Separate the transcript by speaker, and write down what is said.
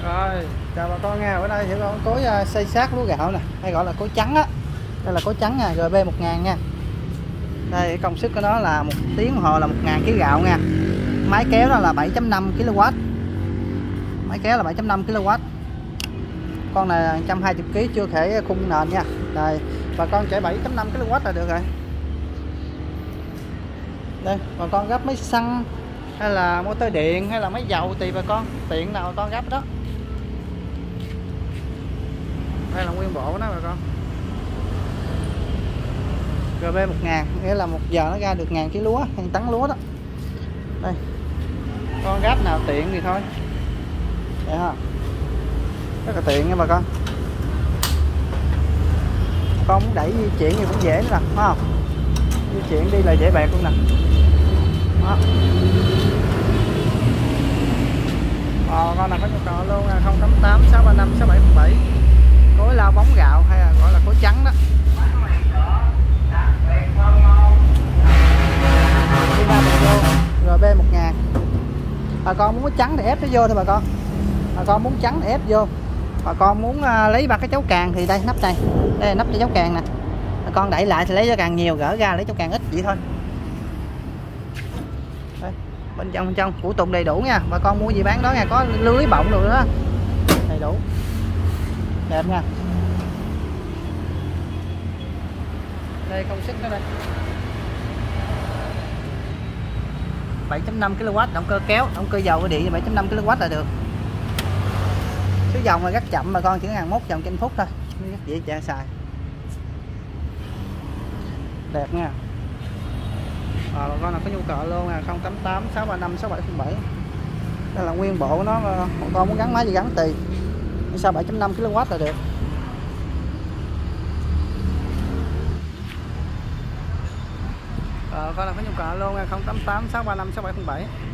Speaker 1: Rồi, chào bà con nha. Bữa nay thì con cối xay sát lúa gạo nè, hay gọi là cối trắng á. Đây là cối trắng nha, GB1000 nha. Đây công suất của nó là 1 tiếng đồng hồ là 1000 kg gạo nha. Máy kéo đó là 7.5 kW. Máy kéo là 7.5 kW. Con này là 120 kg chưa kể khung nền nha. Đây, bà con chạy 7.5 kW là được rồi. Đây, bà con gấp máy xăng hay là motor điện hay là máy dầu tùy bà con, tiện nào bà con gấp đó. Đây là nguyên bộ đó bà con. GB1000 nghĩa là 1 giờ nó ra được 1000 kg lúa, 1000 tấn lúa đó. Đây. Con gáp nào tiện thì thôi. Vậy ha. Rất là tiện nha bà con. Con muốn đẩy di chuyển thì cũng dễ nữa nè, phải không? Di chuyển đi là dễ bẹt luôn nè. Đó. Con nào có nhu cầu luôn là 088 635 6707. Cối lao bóng gạo hay là gọi là cối trắng đó. GB1000. Bà con muốn trắng thì ép nó vô thôi bà con. Bà con muốn trắng thì ép vô. Bà con muốn lấy ba cái chấu càng thì đây nắp này. Đây là nắp cho chấu càng nè. Bà con đẩy lại thì lấy chấu càng nhiều, gỡ ra lấy chấu càng ít vậy thôi. Đây, bên trong phụ tùng đầy đủ nha. Bà con mua gì bán đó nha, có lưới bọng rồi đó. Đầy đủ. Đẹp nha. Đây công suất nó đây. 7.5 kW, động cơ kéo, động cơ dầu điện 7.5 kW là được. Số vòng là rất chậm mà con, chỉ 1 vòng trên phút thôi, rất dễ chạy xài. Đẹp nha. Bà con nào có nhu cầu luôn là 088 635 6707. Đây là nguyên bộ của nó, một con muốn gắn máy gì gắn tùy. Sao 7.5 kW là được. Con nào có nhu cầu luôn là 088 635 6707.